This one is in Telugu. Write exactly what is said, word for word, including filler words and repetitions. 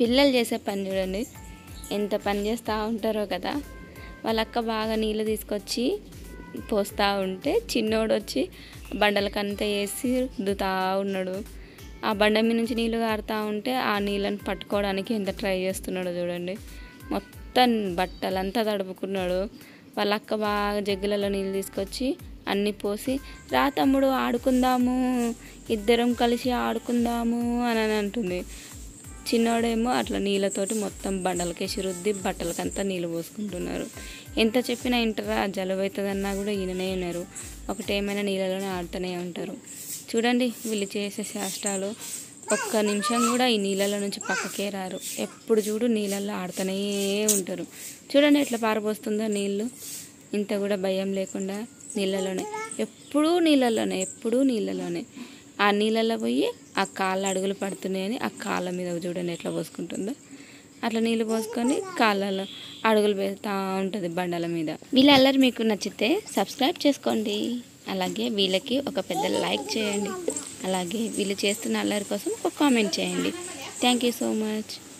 పిల్లలు చేసే పని చూడండి ఎంత పని చేస్తూ ఉంటారో కదా. వాళ్ళక్క బాగా నీళ్ళు తీసుకొచ్చి పోస్తూ ఉంటే చిన్నోడు వచ్చి బండలకంతా వేసి రుద్దుతూ ఉన్నాడు. ఆ బండ మీద నుంచి నీళ్ళు కారుతూ ఉంటే ఆ నీళ్ళని పట్టుకోవడానికి ఎంత ట్రై చేస్తున్నాడో చూడండి. మొత్తం బట్టలంతా తడుపుకున్నాడు. వాళ్ళ అక్క బాగా జగ్గులలో నీళ్ళు తీసుకొచ్చి అన్నీ పోసి రా తమ్ముడు ఆడుకుందాము, ఇద్దరం కలిసి ఆడుకుందాము అని అని అంటుంది. చిన్నోడేమో అట్లా నీళ్ళతోటి మొత్తం బండలకేసి రుద్ది బట్టలకంతా నీళ్ళు పోసుకుంటున్నారు. ఎంత చెప్పినా ఇంటరా, జలుబు అవుతుందన్నా కూడా ఈయననే ఉన్నారు. ఒకటేమైనా నీళ్ళలోనే ఆడుతూనే ఉంటారు. చూడండి వీళ్ళు చేసే శాస్త్రాలు. ఒక్క నిమిషం కూడా ఈ నీళ్ళలో నుంచి పక్కకే రారు. ఎప్పుడు చూడు నీళ్ళల్లో ఆడుతూనే ఉంటారు. చూడండి ఎట్లా పారబోస్తుందో నీళ్ళు. ఇంత కూడా భయం లేకుండా నీళ్ళలోనే, ఎప్పుడూ నీళ్ళలోనే, ఎప్పుడూ నీళ్ళలోనే. ఆ నీళ్ళల్లో పోయి ఆ కాళ్ళ అడుగులు పడుతున్నాయని ఆ కాళ్ళ మీద చూడండి ఎట్లా పోసుకుంటుందో. అట్లా నీళ్ళు పోసుకొని కాళ్ళలో అడుగులు పెడతా ఉంటుంది బండల మీద. వీళ్ళ అల్లరి మీకు నచ్చితే సబ్స్క్రైబ్ చేసుకోండి. అలాగే వీళ్ళకి ఒక పెద్ద లైక్ చేయండి. అలాగే వీళ్ళు చేస్తున్న అల్లరి కోసం ఒక కామెంట్ చేయండి. Thank you so much.